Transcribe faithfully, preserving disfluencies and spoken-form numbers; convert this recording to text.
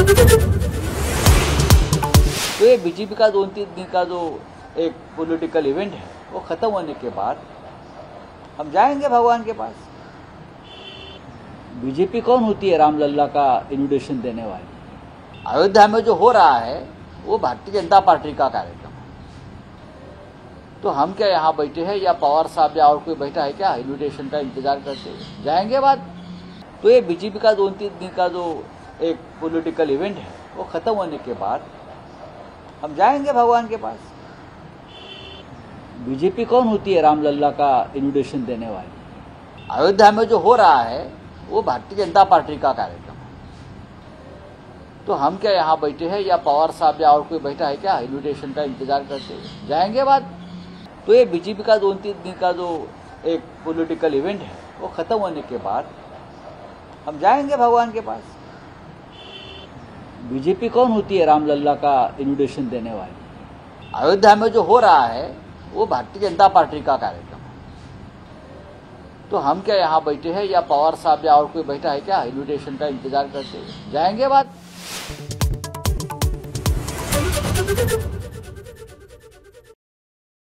तो ये बीजेपी का दो तीन दिन का जो एक पॉलिटिकल इवेंट है वो खत्म होने के बाद हम जाएंगे भगवान के पास। बीजेपी कौन होती है रामलल्ला का इन्विटेशन देने वाली? अयोध्या में जो हो रहा है वो भारतीय जनता पार्टी का कार्यक्रम है। तो हम क्या यहाँ बैठे हैं या पवार साहब या और कोई बैठा है क्या इन्विटेशन का इंतजार करते? जाएंगे बाद। तो ये बीजेपी का दो तीन दिन का जो एक पॉलिटिकल इवेंट है वो खत्म होने के बाद हम जाएंगे भगवान के पास। बीजेपी कौन होती है रामलल्ला का इन्विटेशन देने वाली? अयोध्या में जो हो रहा है वो भारतीय जनता पार्टी का कार्यक्रम है। तो हम क्या यहाँ बैठे हैं या पवार साहब या और कोई बैठा है क्या इन्विटेशन का इंतजार करते? जाएंगे बाद। तो ये बीजेपी का दो तीन दिन का जो एक पॉलिटिकल इवेंट है वो खत्म होने के बाद हम जाएंगे भगवान के पास। बीजेपी कौन होती है रामलल्ला का इन्विटेशन देने वाली? अयोध्या में जो हो रहा है वो भारतीय जनता पार्टी का कार्यक्रम है। तो हम क्या यहाँ बैठे हैं या पवार साहब या और कोई बैठा है क्या इन्विटेशन का इंतजार करते? जाएंगे बाद।